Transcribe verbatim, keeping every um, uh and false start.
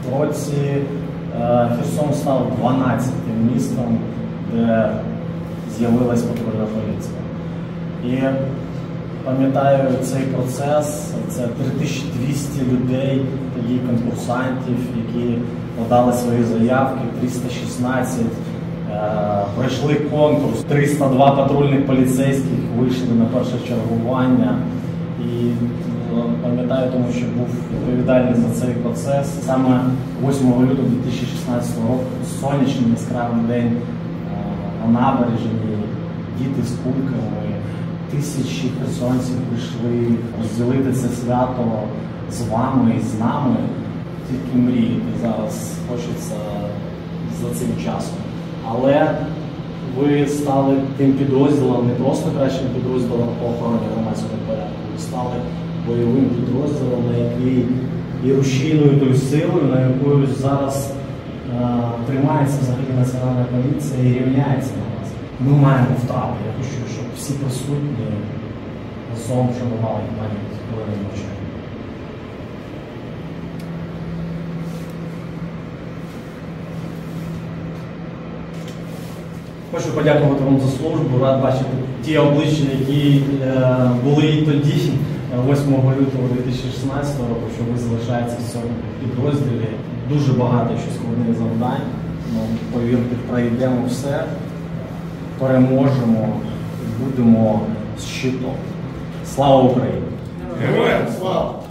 році Херсон став дванадцятим містом, де з'явилась патрульна поліція. І пам'ятаю цей процес, це три тисячі двісті людей, тоді конкурсантів, які подали свої заявки, триста шістнадцять, е, пройшли конкурс, триста два патрульних поліцейських вийшли на перше чергування. І пам'ятаю, тому що був відповідальний за цей процес. Саме восьмого лютого дві тисячі шістнадцятого року, сонячний яскравий день, на набережні, діти з кульками, тисячі херсонців прийшли розділити це свято з вами і з нами. Тільки мріяти зараз хочеться за цим часом. Але ви стали тим підрозділом, не просто кращим підрозділом по охороні громадського порядку, ви стали бойовим підрозділом, на який і рушійною тою силою, на якою зараз е, тримається взагалі Національна поліція і рівняється на нас. Ми маємо втрати. Я хочу, щоб всі присутні разом шанували пам'ять хвилини мовчання. Хочу подякувати вам за службу, рад бачити ті обличчя, які е, були і тоді, восьмого лютого дві тисячі шістнадцятого року, що ви залишаєтеся в цьому підрозділі. Дуже багато ще складних завдань. Ну, повірте, пройдемо все, переможемо, будемо з щитом. Слава Україні! Героям слава!